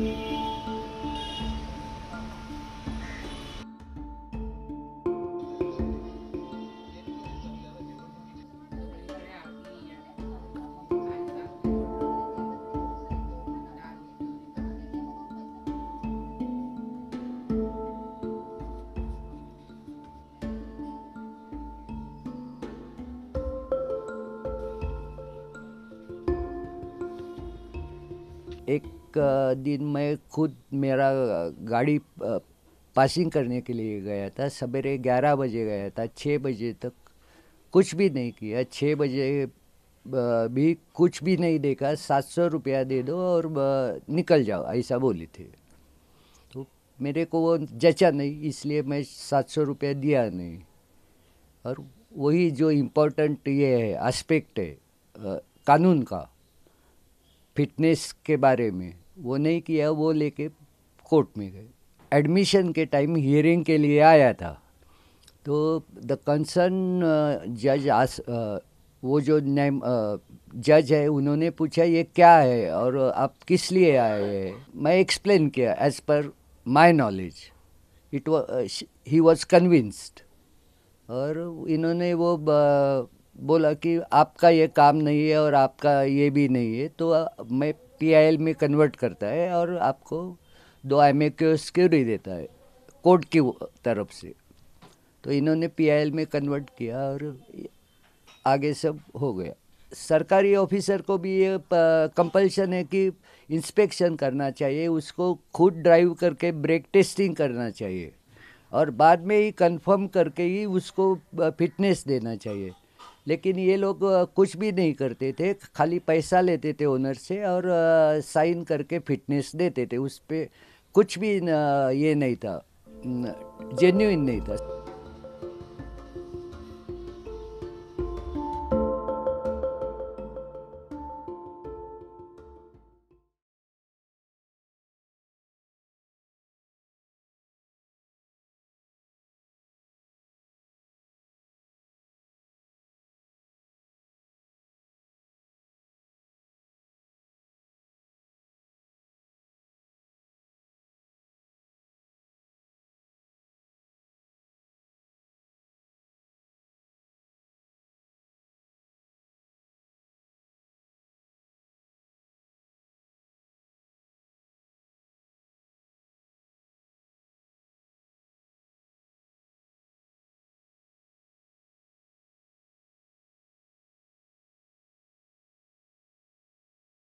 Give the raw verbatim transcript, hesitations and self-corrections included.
एक अ, दिन मैं खुद मेरा गाड़ी अ, पासिंग करने के लिए गया था। सवेरे ग्यारह बजे गया था। छः बजे तक कुछ भी नहीं किया। छः बजे अ, भी कुछ भी नहीं देखा। सात सौ रुपया दे दो और अ, निकल जाओ, ऐसा बोली थी। तो मेरे को वो जचा नहीं, इसलिए मैं सात सौ रुपया दिया नहीं। और वही जो इम्पोर्टेंट ये है एस्पेक्ट है अ, कानून का, फिटनेस के बारे में, वो नहीं किया। वो लेके कोर्ट में गए। एडमिशन के टाइम हियरिंग के लिए आया था। तो द कंसर्न जज आस अ, वो जो नेम जज है, उन्होंने पूछा ये क्या है और आप किस लिए आए हैं। मैं एक्सप्लेन किया as per my knowledge. It he was convinced. और इन्होंने वो ब- बोला कि आपका ये काम नहीं है और आपका ये भी नहीं है, तो अ, मैं पीआईएल में कन्वर्ट करता है और आपको दो एम ए क्यू सिक्योरिटी देता है कोर्ट की वो- तरफ से। तो इन्होंने पीआईएल में कन्वर्ट किया और आगे सब हो गया। सरकारी ऑफिसर को भी ये कंपल्शन है कि इंस्पेक्शन करना चाहिए, उसको खुद ड्राइव करके ब्रेक टेस्टिंग करना चाहिए और बाद में ही कंफर्म करके ही उसको फिटनेस देना चाहिए। लेकिन ये लोग अ, कुछ भी नहीं करते थे, खाली पैसा लेते थे ओनर से और साइन करके फिटनेस देते थे। उस पर कुछ भी न, ये नहीं था, जेन्युइन नहीं था।